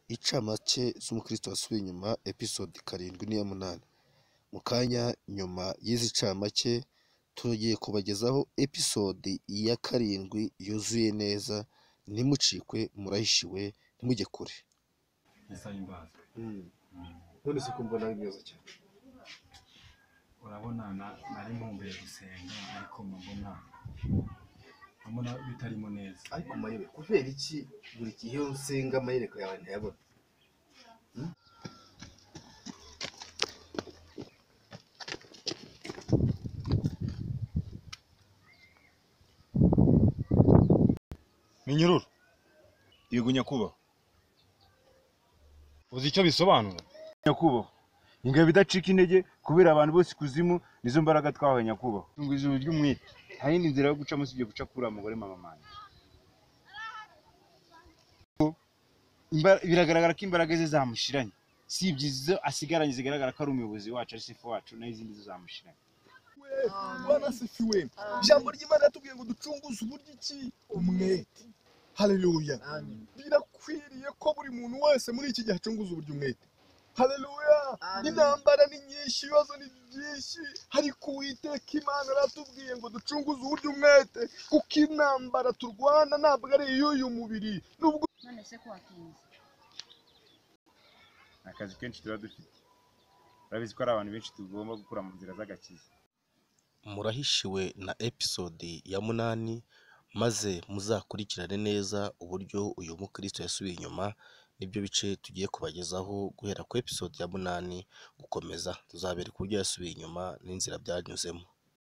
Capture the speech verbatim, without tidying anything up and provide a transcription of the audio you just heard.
Incamake z'umukristo wasubiye inyuma episode karindwi n'iya munani. Mu kanya nyuma y'izi ncamake tugiye kubagezaho episode ya karindwi yuzuye neza. Ntimucikwe, murahishiwe, ntimujye kure. None se ko mbona ari neza cyane. Urabona nari nkumbuye gusenga ariko mbona mbona bitarimo neza. Ariko mayere kubera iki buri gihe usenga amayereko yawe ntayabona? Minyururu yego nyakubaho, uzi icyo bisobanura? Nyakubaho, ingabo idacika intege kubera abantu bose kuzimu nizo mbaraga twahawe nyakubaho. Tunga ijuru ry'umwete, nta yindi nzira yo gucamo usibye guca kuri mugore mama manje. Biragaragara ko imbaraga ze zamushiranye, si ibyizo asigaranye zigaragara ko ari umuyobozi wacu ari sifu wacu, naho izindi zo zamushiranye. Bwana sifiwe. Ijambo ry'Imana yatubwiye ngo ducunguze uburyo iki umwete. Haleluya. Birakwiriye ko buri muntu wese muri iki gihe acunguza uburyo umwete. Haleluya. Intambara ni nyinshi, ibibazo ni byinshi, ariko Uwiteka Imana aratubwiye ngo ducunguze uburyo umwete, kuko intambara turwana ntabwo ari iy'uyu mubiri. Nubwo none se ko wakinze Akazi kenshi tuba dufite, urabizi ko ari abantu benshi tugomba gukura mu nzira z'agakiza. Murahishiwe na episode ya munani, maze muzakurikirane neza uburyo uyu mukristo yasubiye inyuma. Nibyo bice tugiye kubagezaho guhera ku episode ya munani gukomeza. Tuzabereka uburyo yasubiye inyuma n'inzira byanyuzemo.